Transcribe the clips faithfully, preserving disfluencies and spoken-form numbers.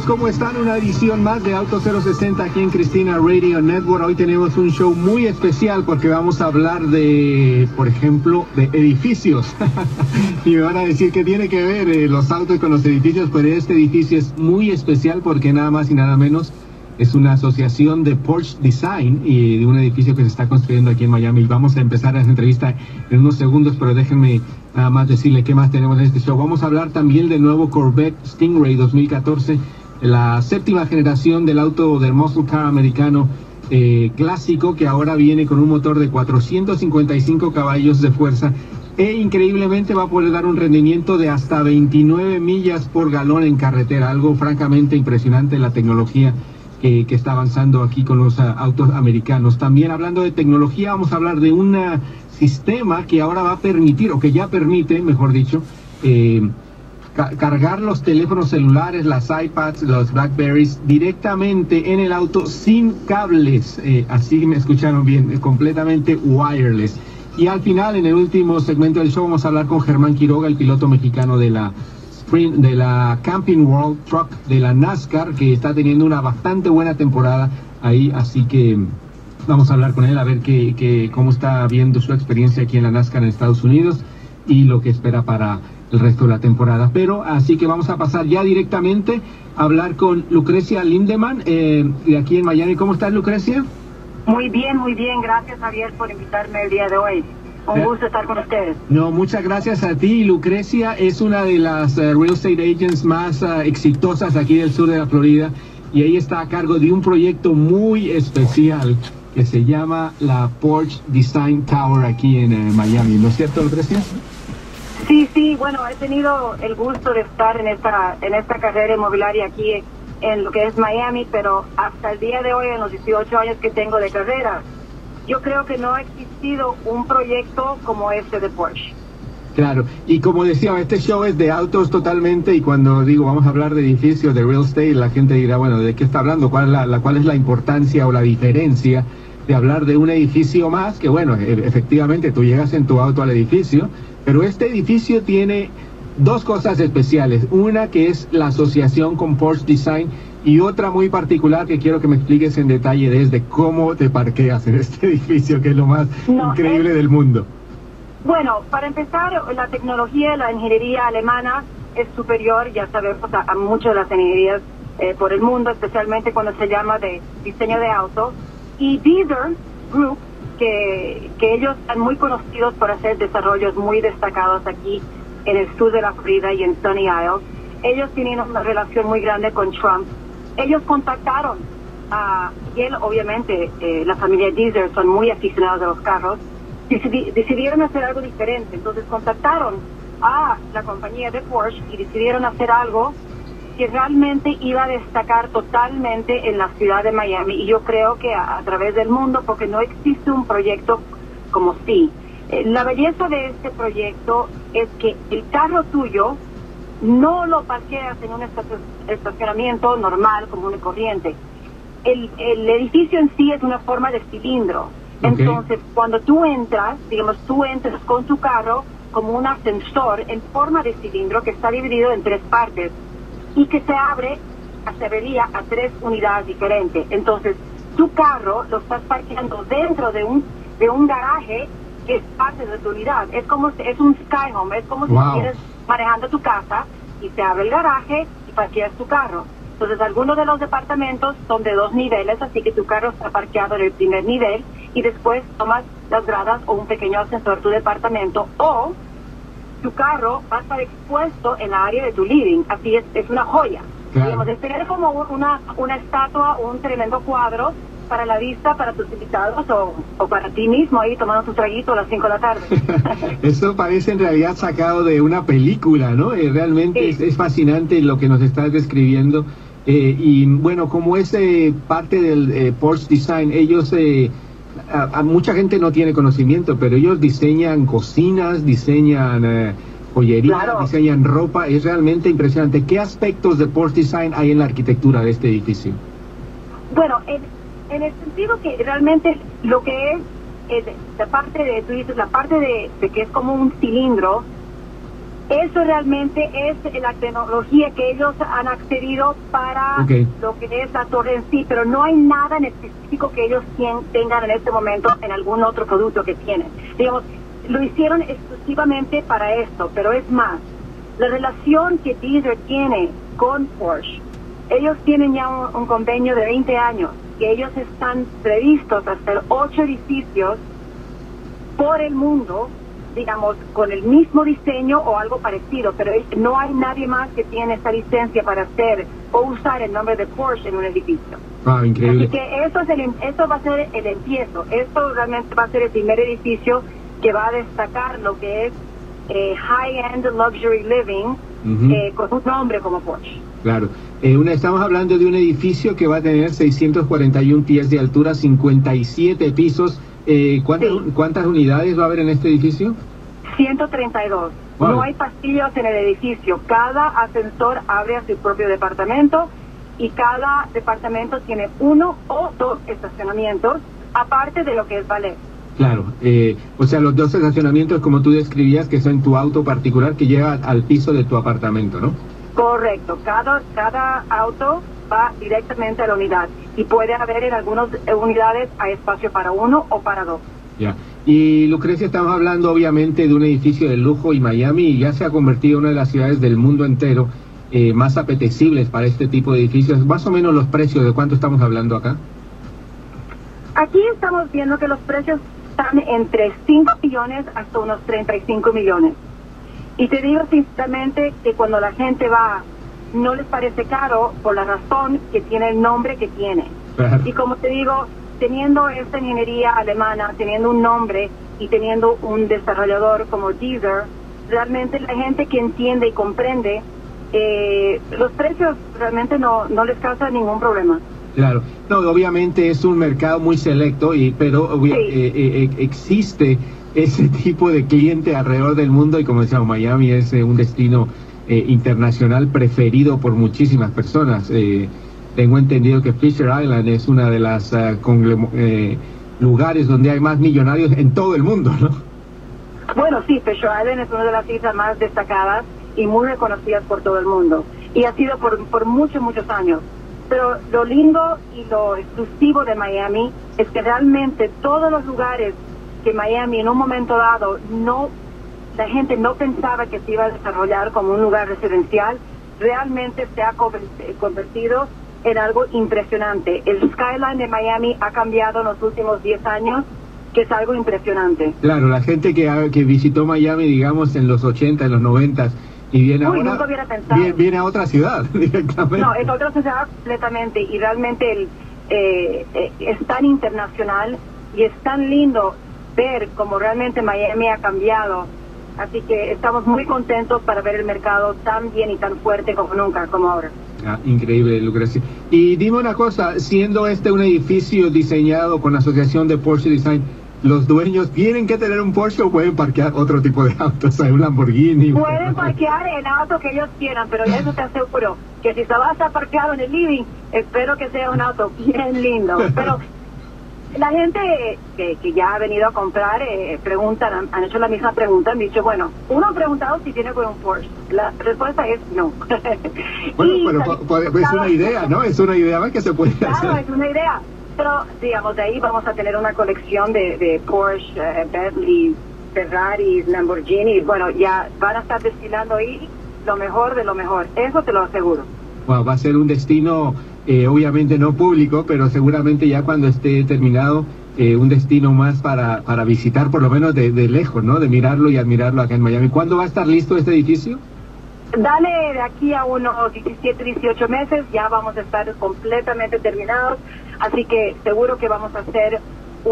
¿cómo están? Una edición más de Auto cero sesenta aquí en Cristina Radio Network. Hoy tenemos un show muy especial porque vamos a hablar de, por ejemplo, de edificios. Y me van a decir que tiene que ver eh, los autos con los edificios, pero este edificio es muy especial porque nada más y nada menos es una asociación de Porsche Design y de un edificio que se está construyendo aquí en Miami. Vamos a empezar esta entrevista en unos segundos, pero déjenme nada más decirle qué más tenemos en este show. Vamos a hablar también del nuevo Corvette Stingray dos mil catorce, la séptima generación del auto del muscle car americano eh, clásico, que ahora viene con un motor de cuatrocientos cincuenta y cinco caballos de fuerza e increíblemente va a poder dar un rendimiento de hasta veintinueve millas por galón en carretera, algo francamente impresionante la tecnología que, que está avanzando aquí con los uh, autos americanos. También hablando de tecnología, vamos a hablar de un uh, sistema que ahora va a permitir, o que ya permite, mejor dicho, eh, cargar los teléfonos celulares, las iPads, los Blackberries directamente en el auto sin cables, eh, así me escucharon bien, eh, completamente wireless. Y al final, en el último segmento del show, vamos a hablar con Germán Quiroga, el piloto mexicano de la Sprint, de la Camping World Truck de la NASCAR, que está teniendo una bastante buena temporada ahí, así que vamos a hablar con él a ver qué, qué, cómo está viendo su experiencia aquí en la NASCAR en Estados Unidos y lo que espera para el resto de la temporada. Pero así que vamos a pasar ya directamente a hablar con Lucrecia Lindemann eh, de aquí en Miami. ¿Cómo estás, Lucrecia? Muy bien, muy bien. Gracias, Javier, por invitarme el día de hoy. Un gusto estar con ustedes. No, muchas gracias a ti. Lucrecia es una de las uh, real estate agents más uh, exitosas aquí del sur de la Florida y ella está a cargo de un proyecto muy especial que se llama la Porsche Design Tower aquí en uh, Miami. ¿No es cierto, Lucrecia? Sí, sí, bueno, he tenido el gusto de estar en esta en esta carrera inmobiliaria aquí en lo que es Miami, pero hasta el día de hoy, en los dieciocho años que tengo de carrera, yo creo que no ha existido un proyecto como este de Porsche. Claro, y como decía, este show es de autos totalmente, y cuando digo vamos a hablar de edificios, de real estate, la gente dirá, bueno, ¿de qué está hablando? ¿Cuál es la, la, cuál es la importancia o la diferencia de hablar de un edificio más? Que bueno, e efectivamente tú llegas en tu auto al edificio, pero este edificio tiene dos cosas especiales. Una que es la asociación con Porsche Design y otra muy particular que quiero que me expliques en detalle desde cómo te parqueas en este edificio, que es lo más no, increíble es... del mundo. Bueno, para empezar, la tecnología, la ingeniería alemana es superior, ya sabemos, a, a muchas de las ingenierías eh, por el mundo, especialmente cuando se llama de diseño de autos. Y Deezer Group, que, que ellos están muy conocidos por hacer desarrollos muy destacados aquí en el sur de la Florida y en Sunny Isles. Ellos tienen una relación muy grande con Trump. Ellos contactaron a, y él obviamente, eh, la familia Deezer son muy aficionados a los carros, Decidi, decidieron hacer algo diferente, entonces contactaron a la compañía de Porsche y decidieron hacer algo que realmente iba a destacar totalmente en la ciudad de Miami, y yo creo que a, a través del mundo, porque no existe un proyecto como sí. Eh, la belleza de este proyecto es que el carro tuyo no lo parqueas en un estacionamiento normal, común y corriente. El, el edificio en sí es una forma de cilindro. Okay. Entonces, cuando tú entras, digamos, tú entras con tu carro como un ascensor en forma de cilindro que está dividido en tres partes y que se abre, se vería a tres unidades diferentes. Entonces, tu carro lo estás parqueando dentro de un de un garaje que es parte de tu unidad. Es como es un sky home, es como wow. si estuvieras manejando tu casa y se abre el garaje y parqueas tu carro. Entonces, algunos de los departamentos son de dos niveles, así que tu carro está parqueado en el primer nivel y después tomas las gradas o un pequeño ascensor de tu departamento, o tu carro va a estar expuesto en la área de tu living. Así es, es una joya. Claro. Digamos, es tener como una, una estatua o un tremendo cuadro para la vista, para tus invitados o, o para ti mismo ahí tomando tu traguito a las cinco de la tarde. Esto parece en realidad sacado de una película, ¿no? Eh, realmente sí. es, es fascinante lo que nos estás describiendo. Eh, y bueno, como es eh, parte del eh, Porsche Design, ellos, eh, a, a mucha gente no tiene conocimiento, pero ellos diseñan cocinas, diseñan eh, joyería, claro. diseñan ropa, es realmente impresionante. ¿Qué aspectos de Porsche Design hay en la arquitectura de este edificio? Bueno, en, en el sentido que realmente lo que es, es la parte de, tú dices, la parte de, de que es como un cilindro, Eso realmente es la tecnología que ellos han accedido para okay. lo que es la torre en sí, pero no hay nada en específico que ellos tengan en este momento en algún otro producto que tienen. Digamos, lo hicieron exclusivamente para esto, pero es más, la relación que Deezer tiene con Porsche, ellos tienen ya un, un convenio de veinte años, que ellos están previstos a hacer ocho edificios por el mundo, digamos, con el mismo diseño o algo parecido, pero no hay nadie más que tiene esta licencia para hacer o usar el nombre de Porsche en un edificio. Ah, increíble. Así que eso, es el, eso va a ser el empiezo. Esto realmente va a ser el primer edificio que va a destacar lo que es eh, high-end luxury living, uh-huh. eh, con un nombre como Porsche. Claro. Eh, una, estamos hablando de un edificio que va a tener seiscientos cuarenta y uno pies de altura, cincuenta y siete pisos. Eh, ¿cuántas, sí. ¿Cuántas unidades va a haber en este edificio? ciento treinta y dos. Wow. No hay pasillos en el edificio. Cada ascensor abre a su propio departamento y cada departamento tiene uno o dos estacionamientos, aparte de lo que es ballet. Claro, eh, o sea, los dos estacionamientos, como tú describías, que son tu auto particular que llega al piso de tu apartamento, ¿no? Correcto. Cada, cada auto va directamente a la unidad y puede haber en algunas unidades hay espacio para uno o para dos. Ya. Y Lucrecia, estamos hablando obviamente de un edificio de lujo y Miami ya se ha convertido en una de las ciudades del mundo entero eh, más apetecibles para este tipo de edificios. Más o menos los precios, ¿de cuánto estamos hablando acá? Aquí estamos viendo que los precios están entre cinco millones hasta unos treinta y cinco millones. Y te digo sinceramente que cuando la gente va, no les parece caro por la razón que tiene el nombre que tiene. Claro. Y como te digo, teniendo esta ingeniería alemana, teniendo un nombre y teniendo un desarrollador como Deezer, realmente la gente que entiende y comprende, eh, los precios realmente no, no les causa ningún problema. Claro, no, obviamente es un mercado muy selecto, y pero sí. eh, eh, existe ese tipo de cliente alrededor del mundo y como decíamos, Miami es eh, un destino eh, internacional preferido por muchísimas personas. Eh, tengo entendido que Fisher Island es una de las uh, eh, lugares donde hay más millonarios en todo el mundo, ¿no? Bueno, sí, Fisher Island es una de las islas más destacadas y muy reconocidas por todo el mundo y ha sido por, por muchos, muchos años. Pero lo lindo y lo exclusivo de Miami es que realmente todos los lugares que Miami en un momento dado no, la gente no pensaba que se iba a desarrollar como un lugar residencial, realmente se ha convertido en algo impresionante. El skyline de Miami ha cambiado en los últimos diez años, que es algo impresionante. Claro, la gente que, que visitó Miami, digamos, en los ochenta, en los noventa, y viene Uy, ahora, viene, viene a otra ciudad directamente. No, es otra ciudad completamente, y realmente el, eh, eh, es tan internacional y es tan lindo ver cómo realmente Miami ha cambiado. Así que estamos muy contentos para ver el mercado tan bien y tan fuerte como nunca, como ahora. Ah, increíble, Lucrecia. Y dime una cosa, siendo este un edificio diseñado con la Asociación de Porsche Design, ¿los dueños tienen que tener un Porsche o pueden parquear otro tipo de autos? ¿Hay un Lamborghini? Pueden parquear el auto que ellos quieran, pero eso te aseguro que si se va a estar parqueado en el living, espero que sea un auto bien lindo. Pero la gente que, que ya ha venido a comprar eh, preguntan, han, han hecho la misma pregunta, han dicho, bueno, uno ha preguntado si tiene un Porsche. La respuesta es no. Bueno, y, pero puede, es una idea, ¿no? Es una idea más que se puede claro, hacer. Claro, es una idea. Pero, digamos, de ahí vamos a tener una colección de, de Porsche, eh, Bentley, Ferrari, Lamborghini. Bueno, ya van a estar desfilando ahí lo mejor de lo mejor. Eso te lo aseguro. Wow, va a ser un destino, eh, obviamente no público, pero seguramente ya cuando esté terminado, eh, un destino más para, para visitar, por lo menos de, de lejos, ¿no? De mirarlo y admirarlo acá en Miami. ¿Cuándo va a estar listo este edificio? Dale, de aquí a unos diecisiete, dieciocho meses ya vamos a estar completamente terminados. Así que seguro que vamos a hacer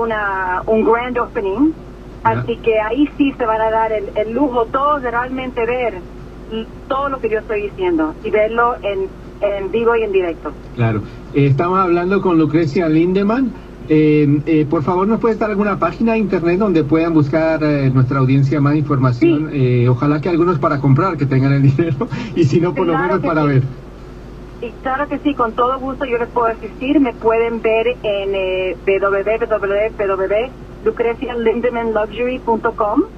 una un grand opening. Así yeah. que ahí sí se van a dar el, el lujo todos de realmente ver todo lo que yo estoy diciendo y verlo en, en vivo y en directo. Claro. Eh, estamos hablando con Lucrecia Lindemann. Eh, eh, por favor, ¿nos puedes dar alguna página de internet donde puedan buscar eh, nuestra audiencia más información? Sí. Eh, ojalá que algunos para comprar, que tengan el dinero, y si no, por claro lo menos para sí. ver. Y claro que sí, con todo gusto yo les puedo asistir. Me pueden ver en eh, w w w punto lucrecia lindemann luxury punto com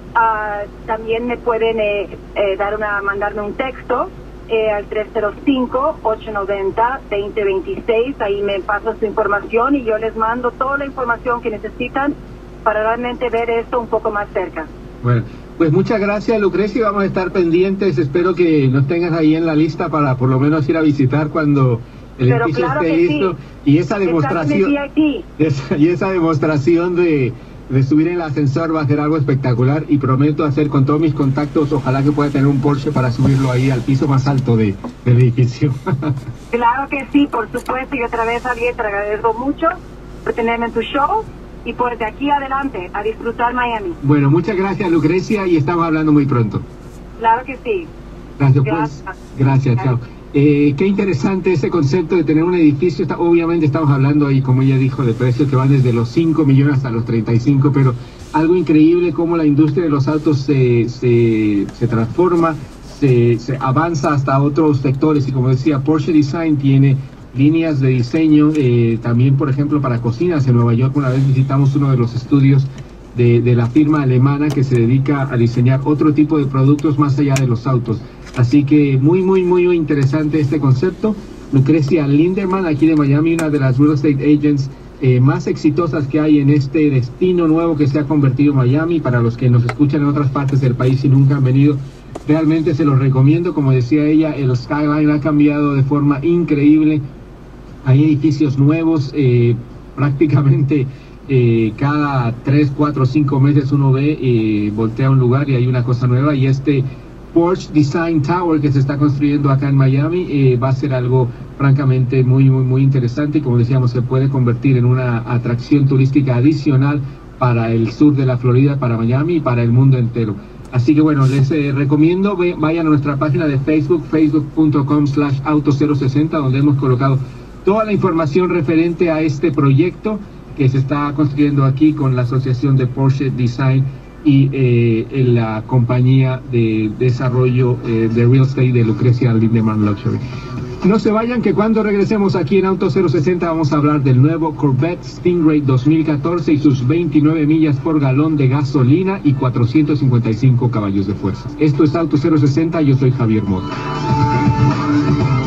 Uh, también me pueden eh, eh, dar una, mandarme un texto eh, al tres cero cinco, ocho nueve cero, dos cero dos seis. Ahí me pasan su información y yo les mando toda la información que necesitan para realmente ver esto un poco más cerca. Bueno, pues muchas gracias, Lucrecia. Vamos a estar pendientes. Espero que nos tengas ahí en la lista para por lo menos ir a visitar cuando el Pero edificio claro esté que listo. Sí. Y esa demostración, esa, y esa demostración de de subir en el ascensor va a ser algo espectacular y prometo hacer con todos mis contactos, ojalá que pueda tener un Porsche para subirlo ahí al piso más alto de, del edificio. Claro que sí, por supuesto, y otra vez, Javier, te agradezco mucho por tenerme en tu show y por de aquí adelante a disfrutar Miami. Bueno, muchas gracias, Lucrecia, y estamos hablando muy pronto. Claro que sí. Gracias, gracias. Pues. Gracias, gracias. Chao. Eh, qué interesante ese concepto de tener un edificio. Está, obviamente estamos hablando ahí, como ella dijo, de precios que van desde los cinco millones hasta los treinta y cinco, pero algo increíble cómo la industria de los autos se, se, se transforma, se, se avanza hasta otros sectores. Y como decía, Porsche Design tiene líneas de diseño, eh, también por ejemplo para cocinas. En Nueva York una vez visitamos uno de los estudios de, de la firma alemana que se dedica a diseñar otro tipo de productos más allá de los autos. Así que muy, muy, muy interesante este concepto. Lucrecia Lindemann, aquí de Miami, una de las real estate agents eh, más exitosas que hay en este destino nuevo que se ha convertido Miami. Para los que nos escuchan en otras partes del país y nunca han venido, realmente se los recomiendo. Como decía ella, el skyline ha cambiado de forma increíble. Hay edificios nuevos, eh, prácticamente eh, cada tres, cuatro, cinco meses uno ve, eh, voltea a un lugar y hay una cosa nueva. Y este Porsche Design Tower que se está construyendo acá en Miami eh, va a ser algo francamente muy, muy, muy interesante, y como decíamos, se puede convertir en una atracción turística adicional para el sur de la Florida, para Miami y para el mundo entero. Así que bueno, les eh, recomiendo, ve, vayan a nuestra página de Facebook, facebook punto com slash auto cero sesenta, donde hemos colocado toda la información referente a este proyecto que se está construyendo aquí con la Asociación de Porsche Design y eh, en la compañía de desarrollo eh, de real estate de Lucrecia Lindemann Luxury. No se vayan, que cuando regresemos aquí en Auto cero sesenta vamos a hablar del nuevo Corvette Stingray dos mil catorce y sus veintinueve millas por galón de gasolina y cuatrocientos cincuenta y cinco caballos de fuerza. Esto es Auto cero sesenta, yo soy Javier Mota.